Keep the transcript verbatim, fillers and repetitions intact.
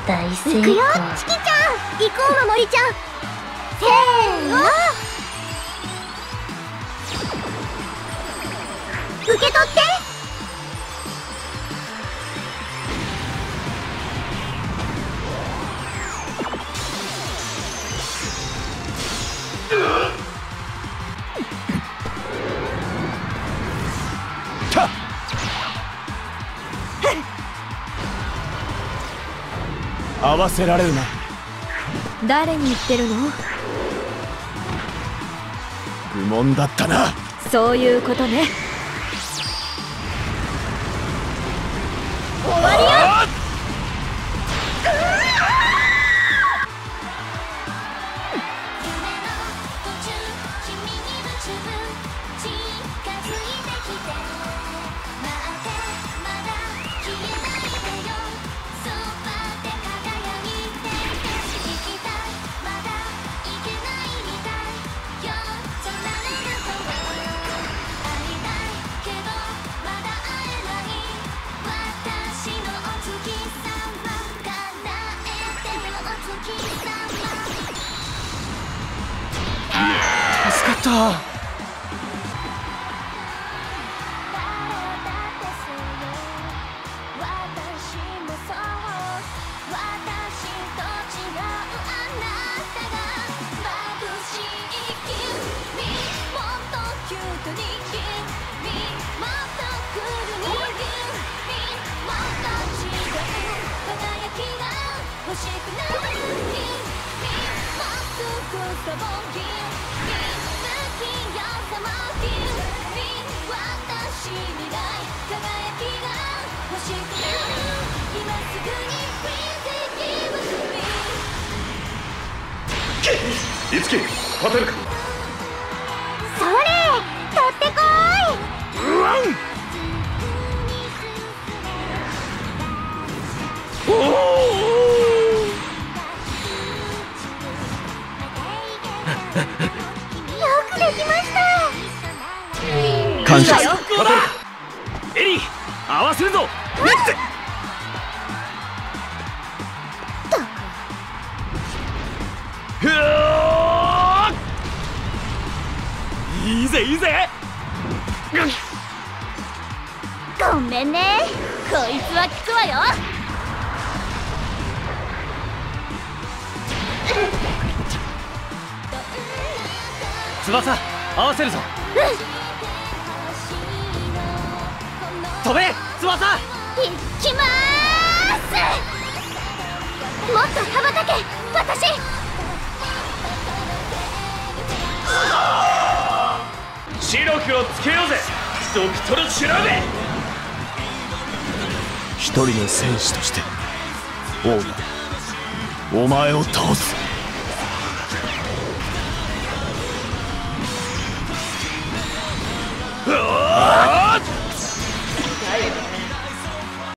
大成功。 行くよチキちゃん、行こう守りちゃん。せーの、受け取って。 合わせられるな。 誰に言ってるの？ 愚問だったな。 そういうことね。終わりよ。 助かった。 いつき勝てるか。 それ取ってこーい。うわん。 おおよくできました。 感謝。 エリー合わせるぞ。いいぜいいぜ。 ごめんね、こいつは効くわよ。 翼合わせるぞ。飛べ翼。 いきまーす。もっと羽ばたけ私。 白くをつけようぜドクトルシュラベ。 一人の戦士として王がお前を倒す。